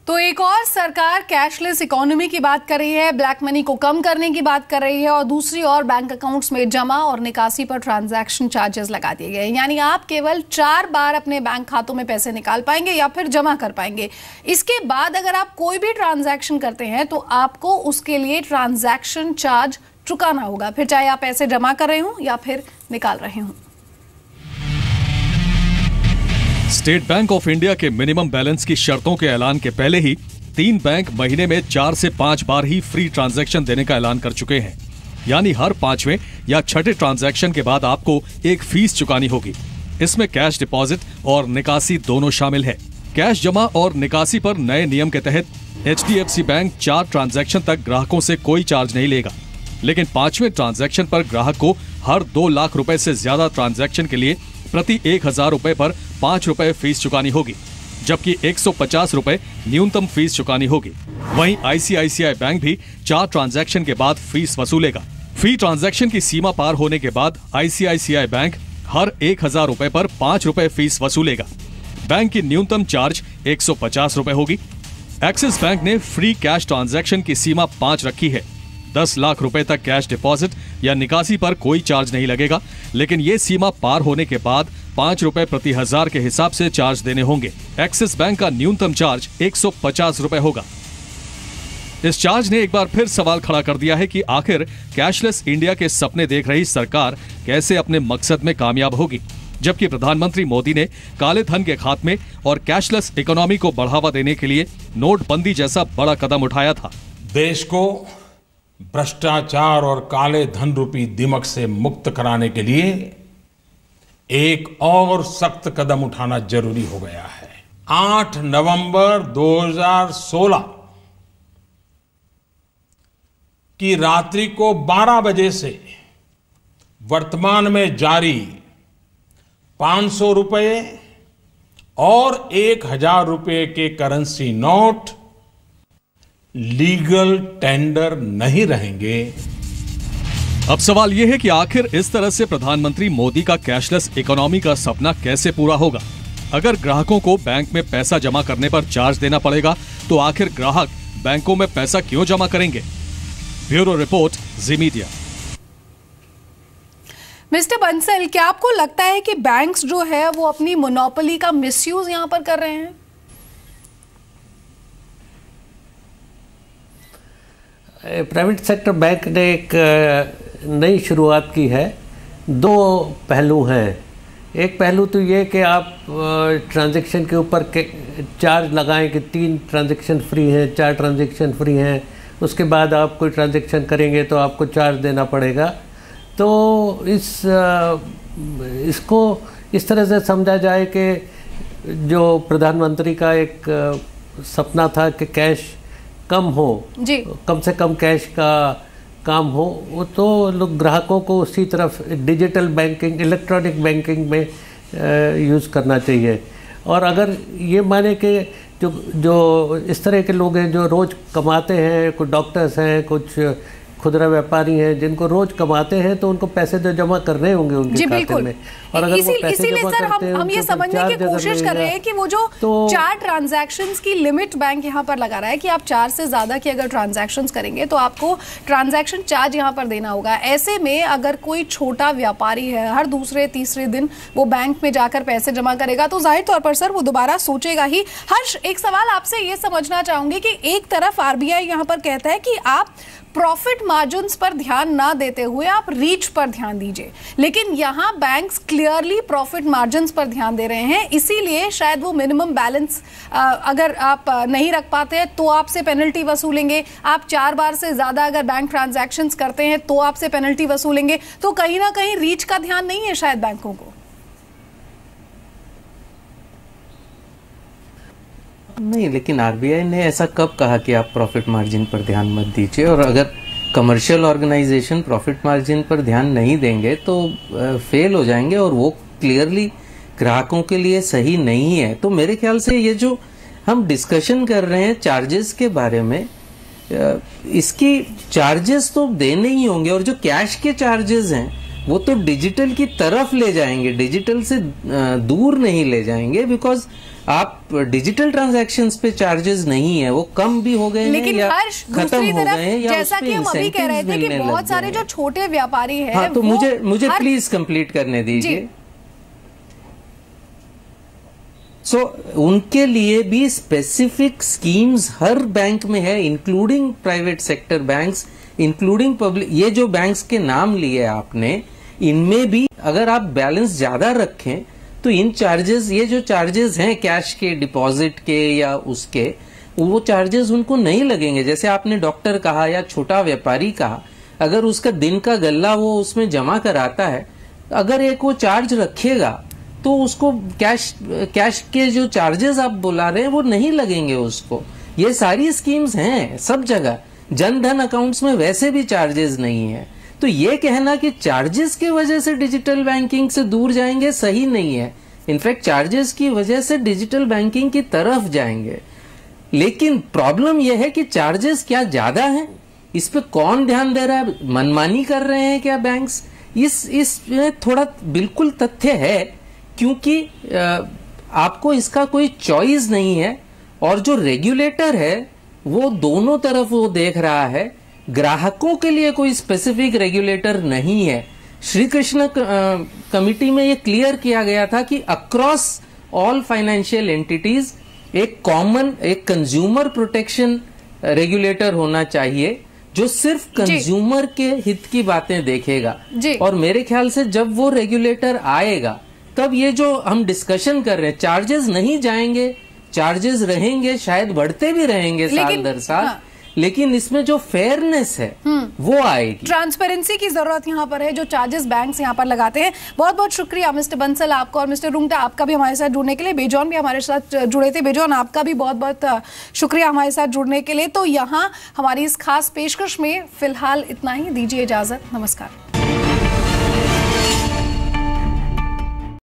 तो एक और सरकार कैशलेस इकोनॉमी की बात कर रही है, ब्लैक मनी को कम करने की बात कर रही है और दूसरी ओर बैंक अकाउंट्स में जमा और निकासी पर ट्रांजैक्शन चार्जेस लगा दिए गए। यानी आप केवल 4 बार अपने बैंक खातों में पैसे निकाल पाएंगे या फिर जमा कर पाएंगे। इसके बाद अगर आप कोई भी ट्रांजैक्शन करते हैं तो आपको उसके लिए ट्रांजैक्शन चार्ज चुकाना होगा, फिर चाहे आप पैसे जमा कर रहे हो या फिर निकाल रहे हो। स्टेट बैंक ऑफ इंडिया के मिनिमम बैलेंस की शर्तों के ऐलान के पहले ही 3 बैंक महीने में 4 से 5 बार ही फ्री ट्रांजैक्शन देने का ऐलान कर चुके हैं। यानी हर 5वें या 6ठे ट्रांजैक्शन के बाद आपको एक फीस चुकानी होगी। इसमें कैश डिपॉजिट और निकासी दोनों शामिल है। कैश जमा और निकासी पर नए नियम के तहत HDFC बैंक 4 ट्रांजैक्शन तक ग्राहकों से कोई चार्ज नहीं लेगा, लेकिन 5वें ट्रांजैक्शन पर ग्राहक को हर 2 लाख रुपए से ज्यादा ट्रांजैक्शन के लिए प्रति 1000 रुपए पर 5 रुपए फीस चुकानी होगी, जबकि 150 रुपए न्यूनतम फीस चुकानी होगी। वहीं ICICI बैंक भी 4 ट्रांजैक्शन के बाद फीस वसूलेगा। फी ट्रांजैक्शन की सीमा पार होने के बाद ICICI बैंक हर 1000 रुपए पर 5 रुपए फीस वसूलेगा। बैंक की न्यूनतम चार्ज 150 रुपए होगी। एक्सिस बैंक ने फ्री कैश ट्रांजैक्शन की सीमा 5 रखी है। 10 लाख रुपए तक कैश डिपॉजिट या निकासी पर कोई चार्ज नहीं लगेगा, लेकिन ये सीमा पार होने के बाद 5 रुपए प्रति 1000 के हिसाब से चार्ज देने होंगे। एक्सिस बैंक का न्यूनतम चार्ज 150 रुपए होगा। इस चार्ज ने एक बार फिर सवाल खड़ा कर दिया है कि आखिर कैशलेस इंडिया के सपने देख रही सरकार कैसे अपने मकसद में कामयाब होगी, जबकि प्रधानमंत्री मोदी ने काले धन के खात्मे और कैशलेस इकोनॉमी को बढ़ावा देने के लिए नोटबंदी जैसा बड़ा कदम उठाया था। देश को भ्रष्टाचार और काले धन रूपी दिमक से मुक्त कराने के लिए एक और सख्त कदम उठाना जरूरी हो गया है। 8 नवंबर 2016 की रात्रि को 12 बजे से वर्तमान में जारी 500 रुपए और 1000 रुपए के करेंसी नोट लीगल टेंडर नहीं रहेंगे। अब सवाल यह है कि आखिर इस तरह से प्रधानमंत्री मोदी का कैशलेस इकोनॉमी का सपना कैसे पूरा होगा। अगर ग्राहकों को बैंक में पैसा जमा करने पर चार्ज देना पड़ेगा तो आखिर ग्राहक बैंकों में पैसा क्यों जमा करेंगे? Bureau report, Zee media. Mister Bansal, क्या आपको लगता है कि बैंक्स जो है वो अपनी मोनोपोली का मिसयूज यहां पर कर रहे हैं? प्राइवेट सेक्टर बैंक ने एक नई शुरुआत की है। 2 पहलू हैं। एक पहलू तो ये कि आप ट्रांजैक्शन के ऊपर चार्ज लगाएं कि 3 ट्रांजैक्शन फ्री हैं, 4 ट्रांजैक्शन फ्री हैं, उसके बाद आप कोई ट्रांजैक्शन करेंगे तो आपको चार्ज देना पड़ेगा। तो इसको इस तरह से समझा जाए कि जो प्रधानमंत्री का एक सपना था कि कैश कम हो, जी, कम से कम कैश का काम हो, वो तो लोग ग्राहकों को उसी तरफ डिजिटल बैंकिंग, इलेक्ट्रॉनिक बैंकिंग में यूज़ करना चाहिए। और अगर ये माने कि जो इस तरह के लोग हैं जो रोज़ कमाते हैं, कुछ डॉक्टर्स हैं, कुछ खुदरा व्यापारी हैं जिनको रोज कमाते हैं, तो उनको पैसे तो जमा करने होंगे उनके खाते में। और अगर वो पैसे जमा करते हैं, हम ये समझने की कोशिश कर रहे हैं कि वो जो 4 ट्रांजैक्शंस की लिमिट बैंक यहाँ पर लगा रहा है कि आप 4 से ज्यादा की अगर ट्रांजैक्शंस करेंगे तो आपको ट्रांजैक्शन चार्ज यहाँ पर देना होगा। ऐसे में अगर कोई छोटा व्यापारी है, हर दूसरे तीसरे दिन वो बैंक में जाकर पैसे जमा करेगा तो जाहिर तौर पर सर वो दोबारा सोचेगा ही। हर्ष, एक सवाल आपसे ये समझना चाहूंगी कि एक तरफ RBI यहाँ पर कहता है कि आप प्रॉफिट मार्जिन्स पर ध्यान ना देते हुए आप रीच पर ध्यान दीजिए, लेकिन यहां बैंक्स क्लियरली प्रॉफिट मार्जिन्स पर ध्यान दे रहे हैं। इसीलिए शायद वो मिनिमम बैलेंस अगर आप नहीं रख पाते हैं तो आपसे पेनल्टी वसूलेंगे। आप 4 बार से ज्यादा अगर बैंक ट्रांजैक्शंस करते हैं तो आपसे पेनल्टी वसूलेंगे। तो कहीं ना कहीं रीच का ध्यान नहीं है शायद बैंकों को। नहीं, लेकिन RBI ने ऐसा कब कहा कि आप प्रॉफिट मार्जिन पर ध्यान मत दीजिए? और अगर कमर्शियल ऑर्गेनाइजेशन प्रॉफिट मार्जिन पर ध्यान नहीं देंगे तो फेल हो जाएंगे और वो क्लियरली ग्राहकों के लिए सही नहीं है। तो मेरे ख्याल से ये जो हम डिस्कशन कर रहे हैं चार्जेस के बारे में, इसकी चार्जेस तो देने ही होंगे। और जो कैश के चार्जेस हैं वो तो डिजिटल की तरफ ले जाएंगे, डिजिटल से दूर नहीं ले जाएंगे, बिकॉज आप डिजिटल ट्रांजैक्शंस पे चार्जेस नहीं है, वो कम भी हो गए हैं या खत्म हो गए हैं, या जैसा कि हम अभी कह रहे थे कि बहुत सारे जो छोटे व्यापारी हैं, हाँ, तो मुझे प्लीज कंप्लीट करने दीजिए। सो उनके लिए भी स्पेसिफिक स्कीम्स हर बैंक में है, including private sector banks, including public. ये जो बैंक्स के नाम लिए आपने, इनमें भी अगर आप बैलेंस ज्यादा रखें तो इन चार्जेस, ये जो चार्जेस हैं कैश के, डिपॉजिट के या उसके, वो चार्जेस उनको नहीं लगेंगे। जैसे आपने डॉक्टर कहा या छोटा व्यापारी कहा, अगर उसका दिन का गल्ला वो उसमें जमा कराता है, अगर एक वो चार्ज रखेगा तो उसको कैश के जो चार्जेस आप बुला रहे हैं वो नहीं लगेंगे उसको। ये सारी स्कीम्स हैं सब जगह। जन धन अकाउंट्स में वैसे भी चार्जेस नहीं है। तो ये कहना कि चार्जेस की वजह से डिजिटल बैंकिंग से दूर जाएंगे, सही नहीं है। इनफैक्ट चार्जेस की वजह से डिजिटल बैंकिंग की तरफ जाएंगे। लेकिन प्रॉब्लम यह है कि चार्जेस क्या ज्यादा हैं, इस पे कौन ध्यान दे रहा है? मनमानी कर रहे हैं क्या बैंक्स? इसमें थोड़ा बिल्कुल तथ्य है, क्योंकि आपको इसका कोई चॉइस नहीं है, और जो रेगुलेटर है वो दोनों तरफ वो देख रहा है। ग्राहकों के लिए कोई स्पेसिफिक रेगुलेटर नहीं है। श्री कृष्ण कमिटी में ये क्लियर किया गया था कि अक्रॉस ऑल फाइनेंशियल एंटिटीज एक कॉमन, एक कंज्यूमर प्रोटेक्शन रेगुलेटर होना चाहिए, जो सिर्फ कंज्यूमर के हित की बातें देखेगा। और मेरे ख्याल से जब वो रेगुलेटर आएगा, तब ये जो हम डिस्कशन कर रहे हैं, चार्जेस नहीं जाएंगे, चार्जेस रहेंगे, शायद बढ़ते भी रहेंगे साल दर साल, हाँ। लेकिन इसमें जो फेयरनेस है वो आएगी। ट्रांसपेरेंसी की जरूरत यहाँ पर है, जो चार्जेस बैंक्स यहाँ पर लगाते हैं। बहुत बहुत शुक्रिया मिस्टर बंसल आपका, और मिस्टर रुंगटा आपका भी हमारे साथ जुड़ने के लिए। बेजॉन भी हमारे साथ जुड़े थे। बेजॉन आपका भी बहुत बहुत शुक्रिया हमारे साथ जुड़ने के लिए। तो यहाँ हमारी इस खास पेशकश में फिलहाल इतना ही। दीजिए इजाजत, नमस्कार।